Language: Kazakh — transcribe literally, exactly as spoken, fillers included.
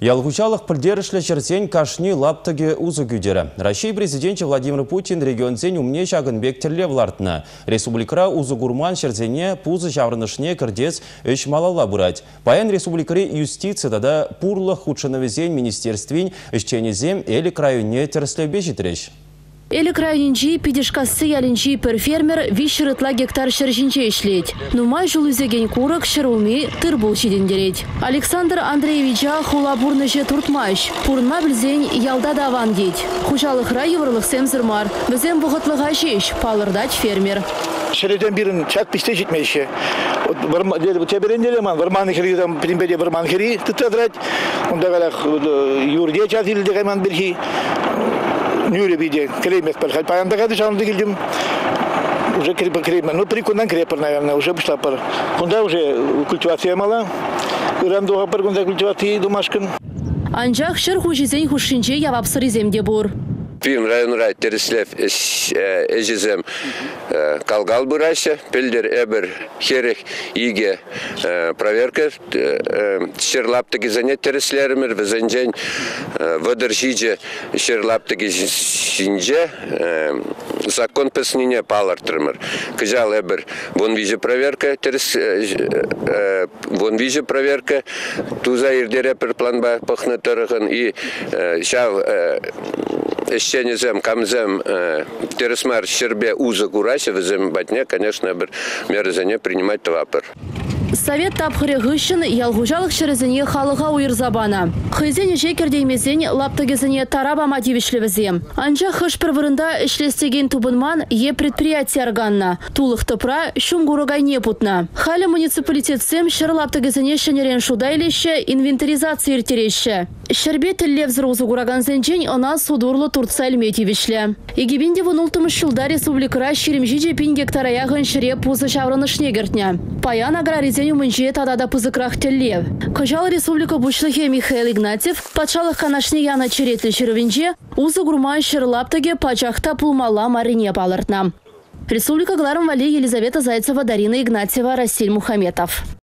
Ялгучалық пілдерішлі жерсен кашни лаптыге ұзы күдері. Россия президенті Владимир Путин регионзен умне шагынбек тірлевлартына. Республикара ұзы гурман жерзене пузы жаврынышне кірдес үш малала бұрать. Баян республикари юстицияда да пурлы худшыновезен министерствен үшченезем әлі крайыне тірслебе жетіреш. Элі крайынчи пидешкасы ялінчи пір фермер вишірытла гектар шыржинче ішлет. Нумай жулызеген курок шыруми тырбул шидендерет. Александр Андреевича хулабурныше туртмаш. Пурна білзен ялда даван дед. Хужалық рай еврлық семзірмар. Бізен бұғытлыға жеш, палырдач фермер. Шереден бірін чак піште жетмейші. Теберенделеман, варманы хері, там примбеде варман хері тұттадрать. Онда қалақ юрде чатилді қайман бірхи. Нюре виде, кремет, подходит. Паянда гады шанды гильдим. Уже крепер, ну три кундан крепер, наверное, уже пошла пара. Кунда уже культивация мала. Рамдуга пар кунда культивации домашкин. Анжақ шыр хужизен хушинче явапсыр земде бур. Фильм район рай тереслев эжизем калгал бурайся, пельдер эбер херех иге проверка шерлаптыги занят тереслеример везенжен выдержиже шерлаптыги синже закон песнение палартример. Кыжал эбер вон виже проверка терес вон виже проверка туза ирдере пер планба пахнатырыгын и шав Эщенезем, камзем, тересмар, щербе, уза, гурася, везем батне, конечно, меры за не принимать тавапер. Совет тапхыре гыщын ялгужалық шырызыне халыға уйырзабана. Хызен жекердеймезен лаптыгезіне тараба мотивишлевізем. Анча хыш пірвырында ішлестеген тубынман е предприятие арганна. Тулық тыпра шунгурыгай не путна. Халі муниципалитетсем шыр лаптыгезіне шынерен шудайлеші инвентаризация ертереші. Шербе тіллевзір узы гураганзенчен ына судурлы туртса әлметивишлі. Егебенде вон ултымыш жылда республикара шеремжиде пин гектара яғын шыре пузы шаврынышне гертня. Паян аграризен умынче тадада пызыкрах тіллев. Кыжал республика бушлыхе Михаил Игнатьев патшалық канашне яна черетлі шырывенче узы гурман шырлаптыге пачахта пулмала марине палыртна. Республика Гларом Вали, Елизавета Зайцева, Дарина Игнатьева, Расиль Мухаметов.